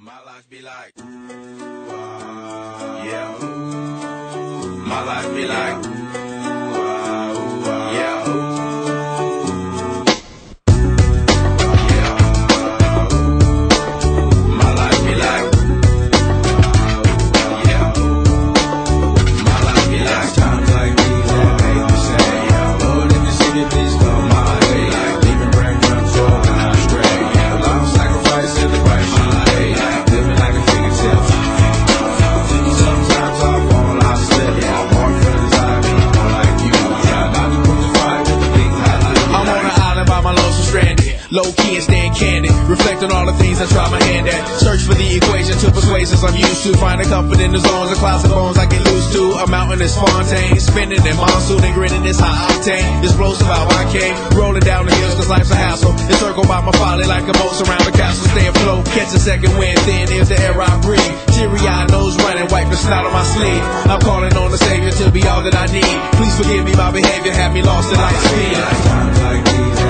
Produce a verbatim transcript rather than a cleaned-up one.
My life be like, yeah. My life be like, yeah. My life be like, yeah. My life be like, times like these that make me say, yeah. Lord, if you see me, please come my way. Like leaving breadcrumbs for when I stray. Yeah, long sacrifice is the price you pay. Like living like a fingertip. Sometimes I fall, I slip. Yeah, I'm more friends, I be more like you. Yeah, about to put the fire with the big high. I'm on an island by my lonesome stranded. Low key and staying candid, reflect on all the things I try my hand at. Search for the equation to persuasions I'm used to. Finding comfort in the zones of clouds and bones I get loose to. A mountain is Fontaine, spinning in monsoon and grinning is high octane. Explosive how I came, rolling down the hills cause life's a hassle. Encircled by my folly like a moat around the castle. Stay afloat, catch a second wind, thin is the air I breathe. Teary-eyed nose running, wipe the snot on my sleeve. I'm calling on the Savior to be all that I need. Please forgive me, my behavior had me lost in light speed. Times like these